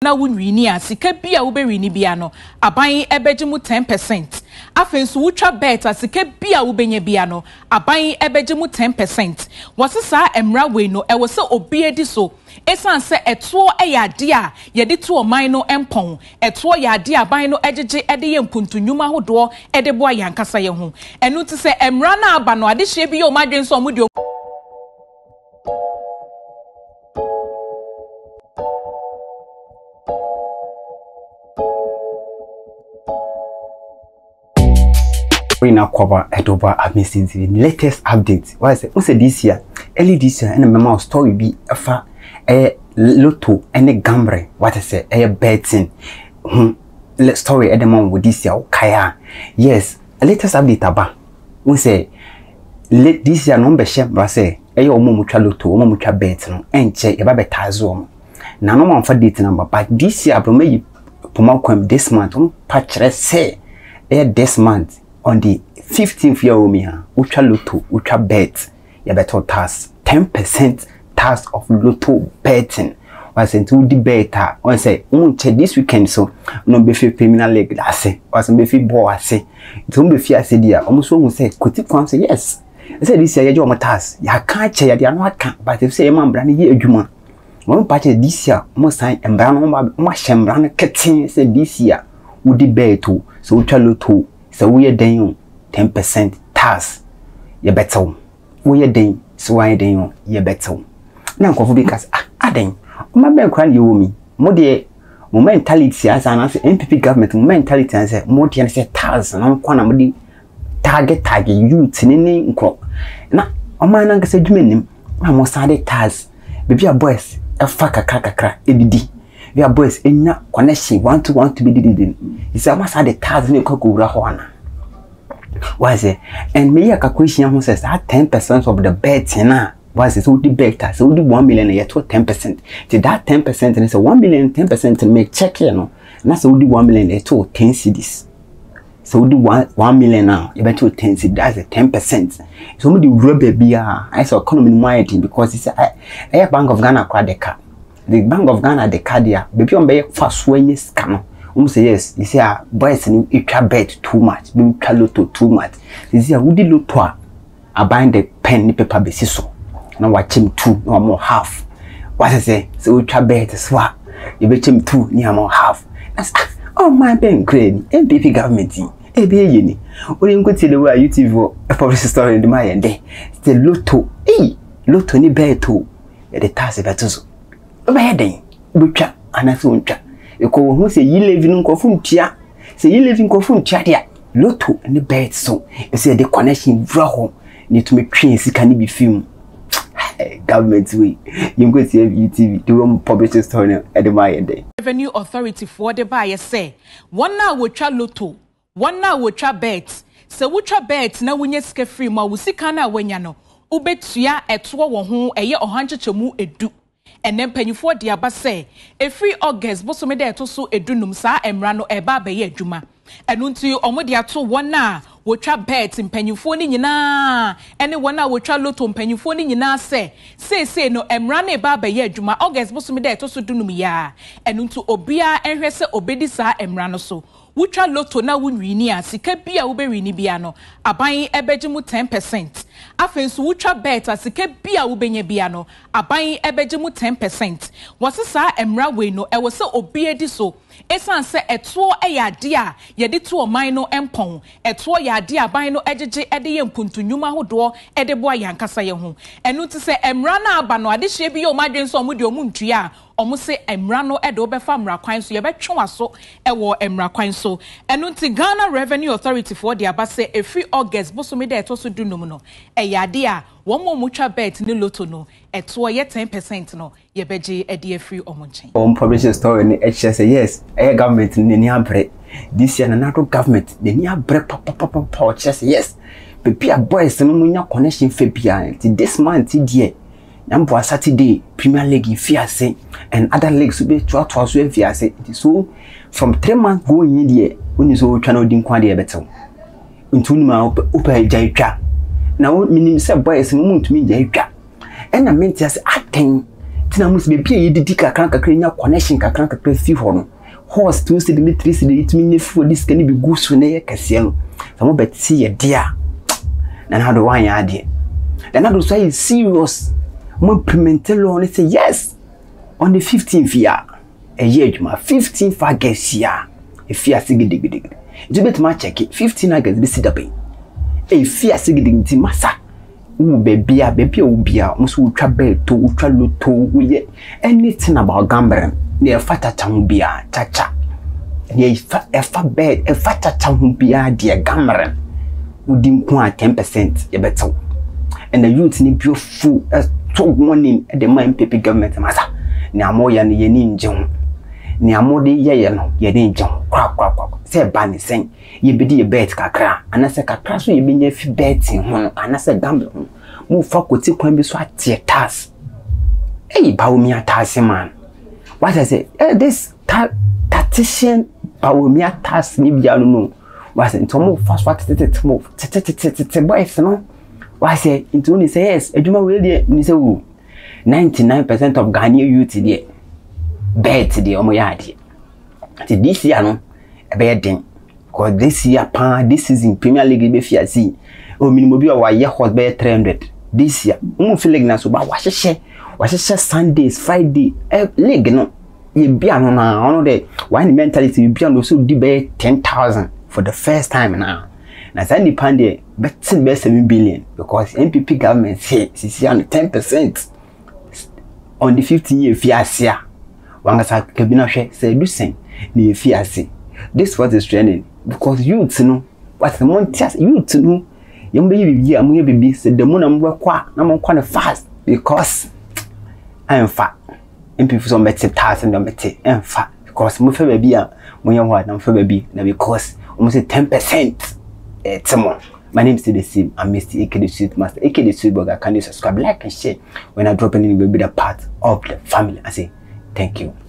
na wunwini a sika bia wo be wini bia no aban ebejimu 10%. Afenso wutwa bet asika bia wo benya bia no aban ebejimu 10%. Wasesa emra we no ewo se obi edi so esan se eto eyade a yede to oman no empon eto yade aban no ejeje ede ye mpuntunwuma hodo ede bo ayankasa ye ho enu ti se emra na aba no ade hye bi ye o madwen so omudi we now cover over amistytv latest updates. Why say this year early this year and mema story be afa lotto and gambre what I say betting story edemon with this year kaya. Yes, latest update aba we say late this year no be shem bra say omo mutwa lotto omo mutwa bet no enche e ba betazo omo na no man for date number but this year bro me poma kwam this month patch say this month on the 15th year of me, ultra lotto, ultra bet, you better tax 10% tax of lotto betting. Was into the beta. I say, this weekend so no be free criminal leg. I say, was be free boy. I say, it won't be fear. I said, dear, almost one say, could it come? Say yes. I said, this year you my task. You can't check. You are not can't. But if say, man, brand new juma. One party this year, most time and brown, my sham brand catching. Say this year would the bet too. So ultra lotto. So we are doing 10% tax. You better. We are doing so I doing you better. Now, because I think my bank crying you me. More the mentality as an MPP government mentality and say more than say tax and I'm quite target youth in any crop. Now, on my uncle said, you I must add tax. Baby, a boys a fuck a crack EDD. We are boys in your connection want to be did. He said, I must add the tax in your cocoa. Why is it? And me a question who says that 10% of the bets now was it would be better, so would 1 million a year to 10%. To that 10% and it's a 1 million 10% to make check you know. And that's would 1 million a to 10 CDs. So would 1 million now, you bet to 10 CDs, that's a 10%. So would you rubber beer? I saw economy marketing because it's a Bank of Ghana card. The Bank of Ghana the card here, baby on bay fast when you scan. Say yes, you see boys and you can bet too much, you can lotto too much. You see would you look to I bind the pen paper basis now watch him 2 no more half. What I say, so you can bet as well. You bet him 2 near more half. That's oh my ben great, MPP government, a be uni. When you go to the way UTV a public story in the Mayan day, the lotto, lotto ni bet too, the task better so. Obey butcher and I soon chat. You call who say you live in Kofuntia, say you live in Kofuntia, lotto and the bed so. You say the connection vraho need to make trains can be filmed. Government way. You go to UTV, the room publish a story at the Maya day. Revenue Authority for the buyer say, one now will try lotto, one now will try bet. So we try bet now when you skate free, ma we see kana when you know. Ubetia at 2 a year or 100 chomu edu. And then penny for the abba say, a free August, Bossomede to so a dunum sa and rano a baba ye juma. And unto you, Omodia to 1 na, will trap bets in penny phone in na. Any 1 hour will try lotto penny phone in na say no, and run a baba ye juma, August, Bossomede to so dunum ya. And unto Obia and Ressa obedisa and rano so. Ultra lotto na wunwini sika bia wo be wini bia no aban ebejimu 10%. Afenso ultra bet sika bia wo benya bia no aban ebejimu 10%. Wasesa emra we no ewo se obi edi so esan se eto eyade a yede to oman no empon eto yade aban no ejeje ede ye mpuntunwuma hodo ede bo ayankasa ye ho enu ti se emra na aba no ade hye bi ye o madwen so omudi omuntua omo se emra no ede obefa mra kwan so ye betwe so ewo emra kwan so enu ti Ghana Revenue Authority for the abase a free August bosomede eto so dunum no eyade a wo mo mutwa bet ni lotto no eto ye 10% no ye beje ede free omonchen publish a story in the say yes government in the abre this year another government the near break pop just yes baby a boys no munya connection febia this month die Nampo Saturday Premier League in Fiase and other leagues will be 12 Fiase. So from 3 months going in the when you saw channel didn't quite better. Until now, Upa Jaika. Now, meaning, sir, boys, moon to me, Jaika. And I meant just acting tina mus be pie yedidi kakran nya connection kakran fi ho no horse 2 cedi 3 cedi it mean for this can be go so na ye kase no some bet see ye dia na na do wan ya de then na do so is serious mo implemental on say yes on the 15th year a year juma 15 fa gesia e fia sigidi you bet ma check it 15 agents be sidabe e fia sigidi nti masa u bebia ubia musu utwa beto utwa loto uye anything about gambling ne fata tambia chacha ne fa bed e fata tambia de gambling udi nko a 10% ye beto and the youth ni beautiful to warning the man pepe government masa ne amoya ne ye ni nje ho ne amode ye no ye ni nje ho kwa se ba ni sen ye bedi ye bet kakra anase kakra so ye benya fi betting ho anase gambling ho mu fa koti kwan bi so atie task bawumia task man what I say this tactician bawumia task ni bia no what say to mu fa so tete boys no what say into ni say yes aduma we dey ni say 99% of Ghanaian youth dey bet dey omo ya dey this year no e be den because this year this season Premier League be fiasi o minimum bi wa ye hot be 300 this year feeling na so ba wa hye Sundays Friday league no ye bia no na ono de one mentality you bia no so di be 10,000 for the first time now na Sunday pande betting be 7 billion because NPP government say sisi on 10% on the 15 year fiasia wanga sa kabina hwe say do sen na fiase this what is trending because youth no what the montias youth no yombe bibi amuye bibi se demo na mwe kwa na mo kwa fast because I'm fat and people so bet 10,000 no bet fa because mo fe baby a mo ye ho na fe baby na because almost 10% more. My name is still the same. I'm Mr. AK the Sweet Master, AK the Sweet Burger. Can you subscribe, like and share when I drop any baby the part of the family? I say thank you.